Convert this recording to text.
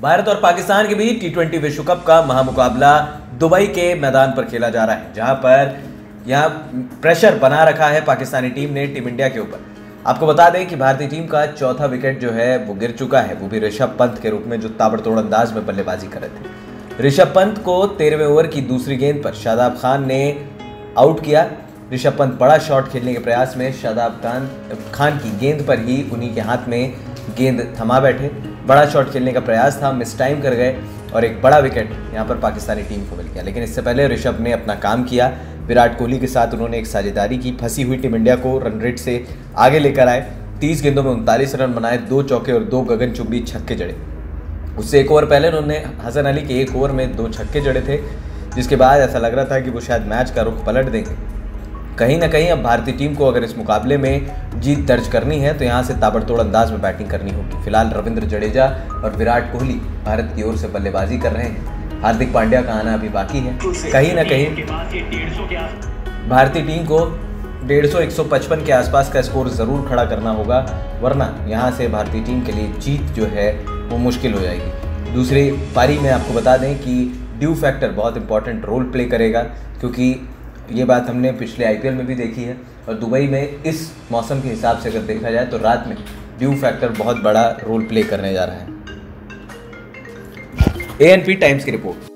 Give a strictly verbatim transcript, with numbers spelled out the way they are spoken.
भारत और पाकिस्तान के बीच टी ट्वेंटी विश्व कप का महामुकाबला दुबई के मैदान पर खेला जा रहा है, जहां पर यहां प्रेशर बना रखा है पाकिस्तानी टीम ने टीम इंडिया के ऊपर। आपको बता दें कि भारतीय टीम का चौथा विकेट जो है वो गिर चुका है, वो भी ऋषभ पंत के रूप में, जो ताबड़तोड़ अंदाज में बल्लेबाजी कर रहे थे। ऋषभ पंत को तेरहवें ओवर की दूसरी गेंद पर शादाब खान ने आउट किया। ऋषभ पंत बड़ा शॉट खेलने के प्रयास में शादाब खान खान की गेंद पर ही उन्हीं के हाथ में गेंद थमा बैठे। बड़ा शॉट खेलने का प्रयास था, मिस टाइम कर गए और एक बड़ा विकेट यहाँ पर पाकिस्तानी टीम को मिल गया। लेकिन इससे पहले ऋषभ ने अपना काम किया। विराट कोहली के साथ उन्होंने एक साझेदारी की, फंसी हुई टीम इंडिया को रन रेट से आगे लेकर आए। तीस गेंदों में उनतालीस रन बनाए, दो चौके और दो गगनचुंबी छक्के जड़े। उससे एक ओवर पहले उन्होंने हसन अली के एक ओवर में दो छक्के जड़े थे, जिसके बाद ऐसा लग रहा था कि वो शायद मैच का रुख पलट देंगे। कहीं ना कहीं अब भारतीय टीम को अगर इस मुकाबले में जीत दर्ज करनी है तो यहाँ से ताबड़तोड़ अंदाज में बैटिंग करनी होगी। फिलहाल रविंद्र जडेजा और विराट कोहली भारत की ओर से बल्लेबाजी कर रहे हैं। हार्दिक पांड्या का आना अभी बाकी है। कहीं ना कहीं भारतीय टीम को डेढ़ सौ एक सौ पचपन के आसपास का स्कोर ज़रूर खड़ा करना होगा, वरना यहाँ से भारतीय टीम के लिए जीत जो है वो मुश्किल हो जाएगी। दूसरी पारी में आपको बता दें कि ड्यू फैक्टर बहुत इंपॉर्टेंट रोल प्ले करेगा, क्योंकि ये बात हमने पिछले आईपीएल में भी देखी है और दुबई में इस मौसम के हिसाब से अगर देखा जाए तो रात में ड्यू फैक्टर बहुत बड़ा रोल प्ले करने जा रहा है। एएनपी टाइम्स की रिपोर्ट।